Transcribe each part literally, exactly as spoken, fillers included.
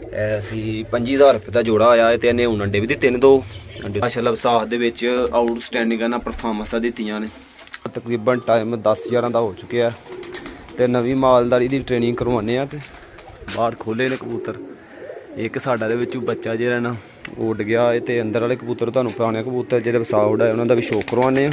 ਅਸੀਂ ਪੰਜੀ ਹਜ਼ਾਰ ਰੁਪਏ ਦਾ ਜੋੜਾ ਆਇਆ ਹੈ ਤੇ ਇਹਨੇ ਹੁਣ ਅੰਡੇ ਵੀ ਦਿੱਤੇ ਨੇ ਦੋ ਅੰਡੇ ਮਾਸ਼ਾਅੱਲਾ ਵਿਸਾਖ ਦੇ ਵਿੱਚ ਆਊਟਸਟੈਂਡਿੰਗ ਨਾ ਪਰਫਾਰਮੈਂਸਾਂ ਦਿੱਤੀਆਂ ਨੇ। ਤਕਰੀਬਨ ਟਾਈਮ ਦਸ ਗਿਆਰਾਂ ਦਾ ਹੋ ਚੁੱਕਿਆ ਤੇ ਨਵੀਂ ਮਾਲਦਾਰੀ ਦੀ ਟ੍ਰੇਨਿੰਗ ਕਰਵਾਉਂਦੇ ਆ ਤੇ ਬਾਹਰ ਖੋਲੇ ਨੇ ਕਬੂਤਰ। ਇੱਕ ਸਾਡਾ ਦੇ ਵਿੱਚੋਂ ਬੱਚਾ ਜਿਹੜਾ ਨਾ ਉੱਡ ਗਿਆ ਹੈ ਤੇ ਅੰਦਰ ਵਾਲੇ ਕਬੂਤਰ ਤੁਹਾਨੂੰ ਪੁਰਾਣੇ ਕਬੂਤਰ ਜਿਹੜੇ ਵਿਸਾਖ ਉਡਾਏ ਉਹਨਾਂ ਦਾ ਵੀ ਸ਼ੌਕ ਕਰਵਾਉਂਦੇ ਆ।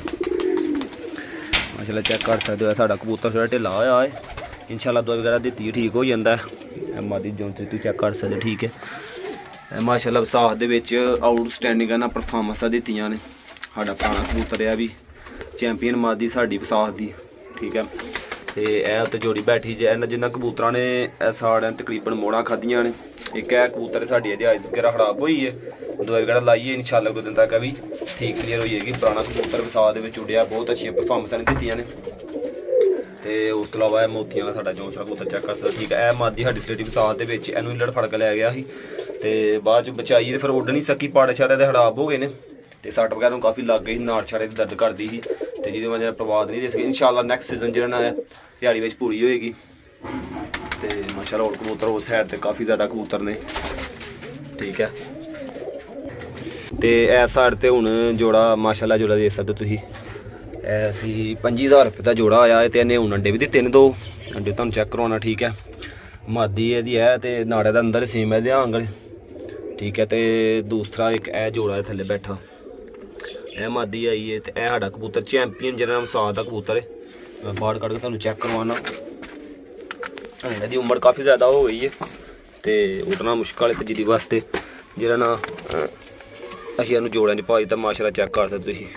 ਮਾਸ਼ਾਅੱਲਾ ਚੈੱਕ ਕਰ ਸਕਦੇ ਹੋ ਸਾਡਾ ਕਬੂਤਰ ਥੋੜਾ ਢਿੱਲਾ ਹੋਇਆ ਹੈ, इंशाल्लाह दवाई वगैरह दी ठीक हो जाता है। मादी जोन से तू चेक कर सकते ठीक है। माशाल्लाह विसाख दे विच आउटस्टैंडिंग ना परफॉर्मेंसां दित्तियां ने। साडा पुराना कबूतर है भी चैंपियन मादी साडी विसाख दी ठीक है। ते ए उत्ते जोड़ी बैठी जे जिन्ना कबूतरां ने साढ़े तकरीबन मोड़ा खादियां ने। एक है कबूतर साडी एदी आइज वगैरह खराब हुई है, दवाई वगैरह लाइए इंशाल्लाह कुछ दिन तक भी ठीक क्लीयर हो जाएगी। पुराना कबूतर विसाख दे विच उड़िया बहुत अच्छी परफॉर्मेंसां दित्तियां ने। ते उस तो इलावा मोतियां का साडा जौंसरा कबूतर चेक कर सकते ठीक है। यह मादी साडी स्टेटी विसाख दे विच इहनूं लड़ फड़ के लै गया सी ते बाद च बचाई ते फिर उड़ नहीं सकी, पाड़े छाड़े दे खराब हो गए ने ते सट वगैरह काफ़ी लग गई, नाड़ छाड़े दी दर्द करदी सी ते जिहदी वजह नाल प्रवाद नहीं दे सकी। इंशाल्लाह नैक्सट सीजन जिहड़ा ना दिहाड़ी विच पूरी होएगी ते माशाल्लाह होर कबूतर उस साइड ते काफ़ी ज़्यादा कबूतर ने ठीक है। ते इस साइड ते हुण जोड़ा माशाल्लाह जोड़ा देख सकदे तुसीं ऐसी पंजी हज़ार रुपये का जोड़ा आया है तो इन्हें हूँ अंडे भी दिते ने दो अंडे तुम चेक करवाना ठीक है। मादी यदी है तो नाड़े का अंदर सेम है आंगल ठीक है। तो दूसरा एक ए जोड़ा है थले बैठा यह मादी आई है तो यह साडा कबूतर चैंपियन जिहड़ा विसाख का कबूतर है। मैं बाहर कड़ के तुहानूं चेक करवाना। अंडे की उम्र काफ़ी ज़्यादा हो गई है तो उठना मुश्किल है तो जिहदी वास्ते जिहड़ा ना असीं इहनूं जोड़ियां च पाई तो माशाल्लाह चेक कर सकते तुसीं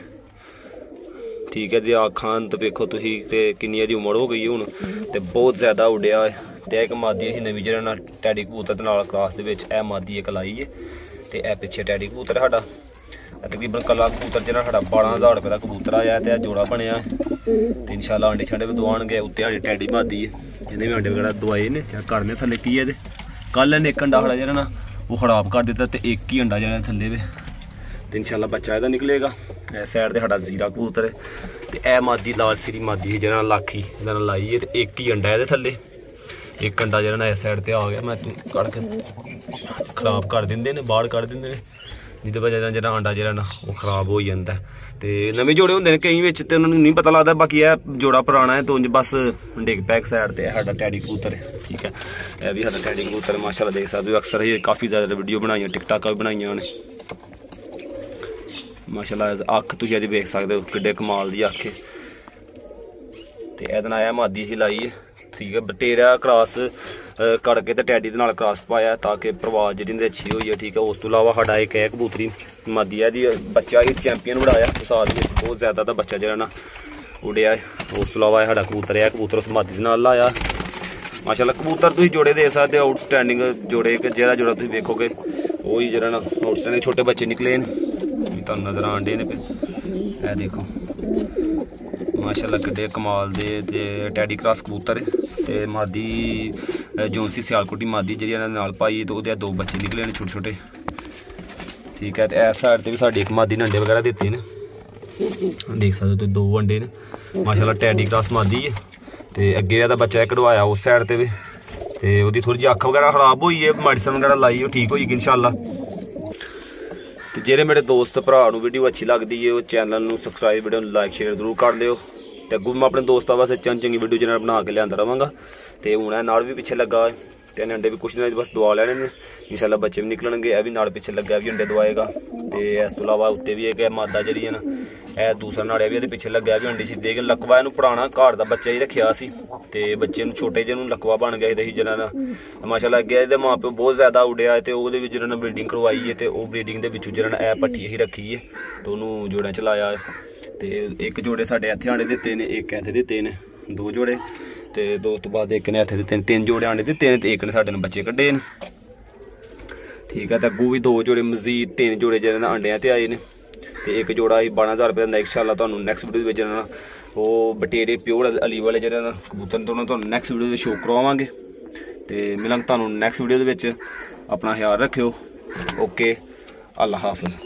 ठीक है। अखां तो वेखो तुसीं ते किन्नी इहदी उम्र हो गई है हुण ते बहुत ज़्यादा उड्डिया है। ते एक मादी असीं नवीं जिहड़ा ना टैडी कबूतर दे नाल क्रॉस दे विच ए मादी एक लाई है ते ए पिछे टैडी कबूतर साडा तकरीबन कला कबूतर जिहड़ा साडा बारह हज़ार रुपये का कबूतर आया ते जोड़ा बनिया ते इंशाल्लाह अंडे छंडे भी दवाणगे। उत्ते साडी टैडी मादी है जिन्हें भी अंडे वगैरह दवाए ने चेक करने थल्ले की है। कल इन्हें एक अंडा साडा जिहड़ा ना वो खराब कर दिता ते एक ही अंडा जिहड़ा थल्ले वे तो इंशाल्लाह बच्चा ਇਹਦਾ निकलेगा। इस साइड ते साडा जीरा कबूतर है तो यह मादी लाल सीरी मादी है जिहड़ा लाखी इहदा नाल लाई है तो एक ही अंडा है थल्ले एक अंडा जिहड़ा ना इस साइड ते आ गया। मैं तू कड़ के खराब कर दिंदे ने बाहर कड़ दिंदे ने जिहदी वजह नाल जिहड़ा अंडा जिहड़ा ना वो खराब हो जांदा है। ते नवे जोड़े हुंदे ने कई विच ते उन्हां नूं नहीं पता लगदा। बाकी यह जोड़ा पुराना है तो बस डिग पैक साइड ते साडा टैडी कबूतर है ठीक है। यह भी साडा टैडी कबूतर माशाल्लाह देख सकदे हो। अक्सर ही काफ़ी ज़्यादा वीडियो बनाइयां टिकटाक भी बनाइयां ने माशाल्लाह। अख तुसीं अज वेख सकदे हो किड्डे कमाल दी अख है ते इहदे नाल मादी ही लाई है ठीक है। बटेरा क्रॉस करके ते टैडी दे नाल क्रॉस पाया ताकि प्रवाज जिहड़ी अच्छी होई है ठीक है। उस तो इलावा साडा एक है कबूतरी मादी है दी बच्चा ही चैंपियन उड़ाया विसाख दे बहुत ज़्यादा दा बच्चा जिहड़ा ना उड़िया है। उस तो इलावा साडा कबूतर है कबूतर उस मादी दे नाल लाया माशाल्लाह। कबूतर तुसीं जोड़े दे सकदे आउटस्टैंडिंग जोड़े जेहड़ा जोड़ा तुसीं वेखोगे वही जिहड़ा ना आउटस्टैंडिंग छोटे बच्चे निकले ने तुहानूं नज़र आन डे ने पे ए देखो माशाल्लाह किड्डे कमाल दे ते टैडी क्रॉस कबूतर है ते मादी जौंसी सियालकोटी मादी जिहड़ी इहदे नाल पाई तो उहदे दो बच्चे निकले ने छोटे छोटे ठीक है। ते इस साइड ते भी साडी एक मादी ने अंडे वगैरह दित्ते ने देख सकदे हो तुसीं दो अंडे ने माशाल्लाह टैडी क्रॉस मादी है ते अगे इहदा बच्चा कढवाया उस साइड ते भी ते ओहदी थोड़ी जी अख वगैरह खराब हुई है मेडिसिन वगैरह लाई ओह ठीक होई इंशाल्लाह। तो जेह्ड़े मेरे दोस्त भरा नूं वीडियो अच्छी लगती है वो चैनल नूं सबसक्राइब वीडियो नूं लाइक शेयर जरूर कर लिओ ते अग्गों मैं अपने दोस्तां वास्ते चंगी चंगी वीडियो चैनल बना के लिआंदा रवांगा। ते हुण ए नाड़ भी पिछे लगा है ते अंडे भी कुछ दिन बस दवा लैने ने इंशाल्लाह बच्चे भी निकलणगे। यह भी नाड़ पिछे लग्गा भी अंडे दवाएगा ते इस तो इलावा उत्ते भी एक मादा जिहड़ी है ना ए दूसरा नाड़िया भी पिछे लग्गा भी अंडे छिद्दे कि लकवा इहनूं पुराना घर दा बच्चा ही रखिया सी ते बच्चे नूं छोटे जिहे नूं लकवा बन गया ही जिहड़ा ना माशाल्लाह अगे इहदे मां प्यो बहुत ज़्यादा उड़िया ते ओहदे विच जिहड़ा ना ब्रीडिंग करवाई है ते ओह ब्रीडिंग दे विचों जिहड़ा ना ए भट्ठी ही रखी है तो उहनूं जोड़ियां च लाया है ते एक जोड़े साडे इत्थे आंडे दित्ते ने एक इत्थे दित्ते ने दो जोड़े ते दो तो बाद एक ने इत्थे दित्ते ने तीन जोड़े आंडे दित्ते ने ते एक ने साडे ने बच्चे कड्ढे ने ठीक है। तो अग्गों भी दो जोड़े मजीद तीन जोड़े जिहड़े ना अंडियां ते आए ने ते एक जोड़ा ही बारह हज़ार रुपये का इंशाल्लाह तुहानूं नैक्सट वीडियो विच ना वो बटेरे प्योर अली वाले जिहड़े ना कबूतर दोनों तुहानूं नैक्सट वीडियो दे शो करवावांगे ते मिलांगे तुहानूं नैक्सट वीडियो दे विच। अपना ख्याल रखियो ओके अल्लाह हाफिज़।